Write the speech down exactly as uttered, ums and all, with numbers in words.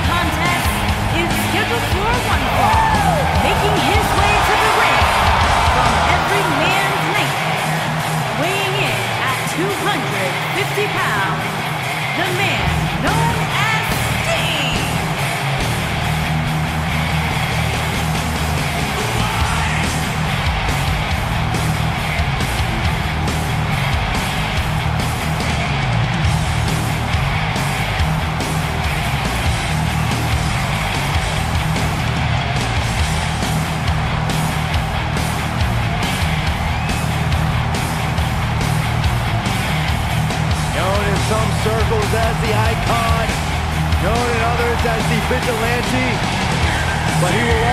contest is scheduled for one fall, making his way to the ring from every man's nightmare, weighing in at two hundred fifty pounds, the man known as Sting. Some circles as the icon, known in others as the vigilante, but he will